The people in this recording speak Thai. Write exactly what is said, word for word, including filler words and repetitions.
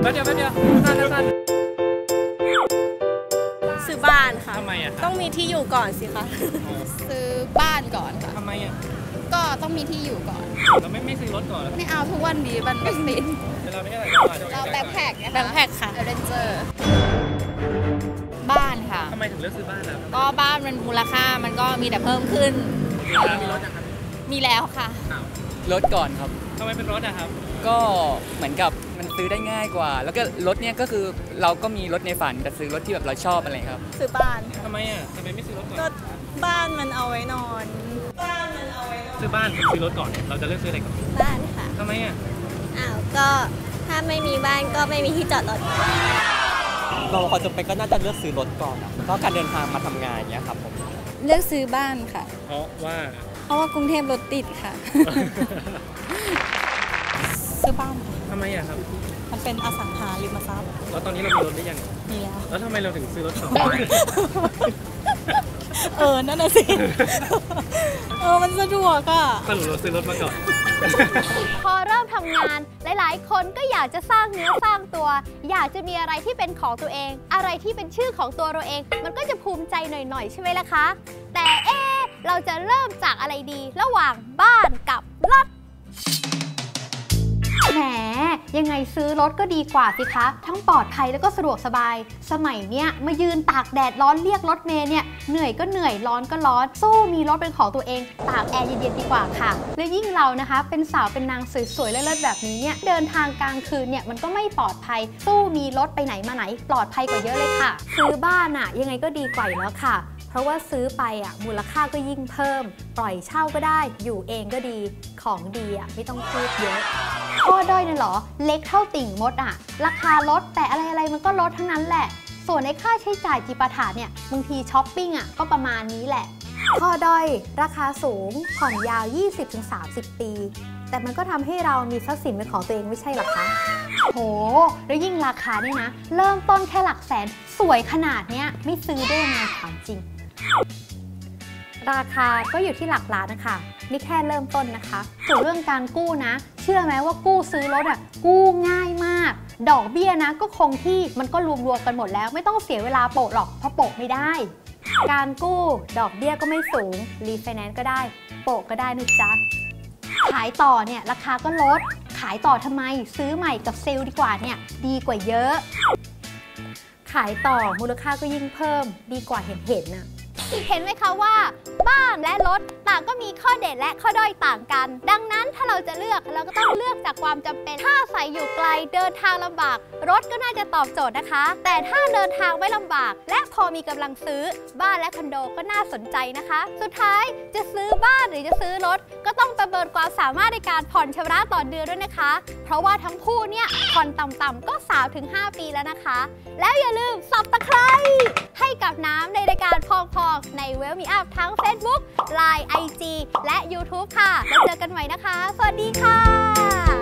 แป๊บเดียวแป๊บเดียวสั้นสั้นซื้อบ้านค่ะทำไมอ่ะต้องมีที่อยู่ก่อนสิคะซื้อบ้านก่อนค่ะทำไมอ่ะก็ต้องมีที่อยู่ก่อนเราไม่ไม่ซื้อรถก่อนไม่เอาทุกวันดีมันไม่ติดเวลาไม่ได้เราแบ็คแพ็คแบ็คแพ็คค่ะเอเรนเจอร์บ้านค่ะทำไมถึงเลือกซื้อบ้านล่ะก็บ้านมันมูลค่ามันก็มีแต่เพิ่มขึ้นมีรถยังครับมีแล้วค่ะรถก่อนครับทำไมเป็นรถอะครับก็เหมือนกับมันซื้อได้ง่ายกว่าแล้วก็รถเนี่ยก็คือเราก็มีรถในฝันแต่ซื้อรถที่แบบเราชอบอะไรครับซื้อบ้านทำไมอ่ะทำไมไม่ซื้อรถก่อนก็บ้านมันเอาไว้นอนบ้านมันเอาไว้นอนซื้อบ้านซื้อรถก่อนเราจะเลือกซื้ออะไรก่อนบ้านค่ะทำไมอ่ะอ้าวก็ถ้าไม่มีบ้านก็ไม่มีที่จอดรถเราคนจะไปก็น่าจะเลือกซื้อรถก่อนก็การเดินทางมาทำงานอย่างเงี้ยครับผมเลือกซื้อบ้านค่ะเพราะว่าเพราะว่ากรุงเทพรถติดค่ะซื้อบ้านทำไมอ่ะครับมันเป็นอสังหาริมทรัพย์แล้วตอนนี้เรามีรถได้ยังมีแล้วแล้วทำไมเราถึงซื้อรถก่อนเออนั่นน่ะสิเออมันสะดวกอ่ะสรุปเราซื้อรถมาก่อนพอเริ่มทำงานหลายๆคนก็อยากจะสร้างเนื้อสร้างตัวอยากจะมีอะไรที่เป็นของตัวเองอะไรที่เป็นชื่อของตัวเราเองมันก็จะภูมิใจหน่อยๆใช่ไหมล่ะคะแต่เอ๊ะเราจะเริ่มจากอะไรดีระหว่างบ้านกับรถแหมยังไงซื้อรถก็ดีกว่าสิคะทั้งปลอดภัยแล้วก็สะดวกสบายสมัยเนี้ยมายืนตากแดดร้อนเรียกรถเมล์เนี่ยเหนื่อยก็เหนื่อยร้อนก็ร้อนสู้มีรถเป็นของตัวเองตากแอร์เย็นๆดีกว่าค่ะและยิ่งเรานะคะเป็นสาวเป็นนางสวยๆเลิศๆแบบนี้เนี่ยเดินทางกลางคืนเนี่ยมันก็ไม่ปลอดภัยสู้มีรถไปไหนมาไหนปลอดภัยกว่าเยอะเลยค่ะซื้อบ้านอะยังไงก็ดีกว่าอยู่แล้วค่ะเพราะว่าซื้อไปอ่ะมูลค่าก็ยิ่งเพิ่มปล่อยเช่าก็ได้อยู่เองก็ดีของดีอ่ะไม่ต้องพูดเยอะข้อด้อยนั่นหรอเล็กเท่าติ่งมดอ่ะราคาลดแต่อะไรอะไรมันก็ลดทั้งนั้นแหละส่วนในค่าใช้จ่ายจิปาถะเนี่ยบางทีช้อปปิ้งอ่ะก็ประมาณนี้แหละข้อด้อยราคาสูงผ่อนยาว ยี่สิบถึงสามสิบ ปีแต่มันก็ทำให้เรามีทรัพย์สินเป็นของตัวเองไม่ใช่หรอคะโหแล้วยิ่งราคาเนี่ยนะเริ่มต้นแค่หลักแสนสวยขนาดเนี้ยไม่ซื้อได้ยังไงถามจริงราคาก็อยู่ที่หลักล้านนะคะนี่แค่เริ่มต้นนะคะส่วนเรื่องการกู้นะเชื่อไหมว่ากู้ซื้อรถอ่ะกู้ง่ายมากดอกเบี้ยนะก็คงที่มันก็รวมๆกันหมดแล้วไม่ต้องเสียเวลาโปะหรอกเพราะโปะไม่ได้การกู้ดอกเบี้ยก็ไม่สูงรีไฟแนนซ์ก็ได้โปะก็ได้นะจ๊ะขายต่อเนี่ยราคาก็ลดขายต่อทำไมซื้อใหม่กับเซลล์ดีกว่าเนี่ยดีกว่าเยอะขายต่อมูลค่าก็ยิ่งเพิ่มดีกว่าเห็นเห็นน่ะเห็นไหมคะว่าบ้านและรถต่างก็มีข้อเด่นและข้อด้อยต่างกันดังนั้นถ้าเราจะเลือกเราก็ต้องเลือกจากความจำเป็นถ้าอาศัยอยู่ไกลเดินทางลำบากรถก็น่าจะตอบโจทย์นะคะแต่ถ้าเดินทางไม่ลำบากและพอมีกำลังซื้อบ้านและคอนโดก็น่าสนใจนะคะสุดท้ายจะซื้อบ้านหรือจะซื้อรถก็ต้องประเมินความสามารถในการผ่อนชำระต่อเดือนด้วยนะคะเพราะว่าทั้งคู่เนี่ยผ่อนต่ำๆก็ สามถึงห้า ปีแล้วนะคะแล้วอย่าลืม ซับสไครบ์ ให้กับน้ำในรายการพองๆใน Well Me Up ทั้ง Facebook ไลน์ ไอ จี และ YouTube ค่ะแล้วเจอกันใหม่นะคะสวัสดีค่ะ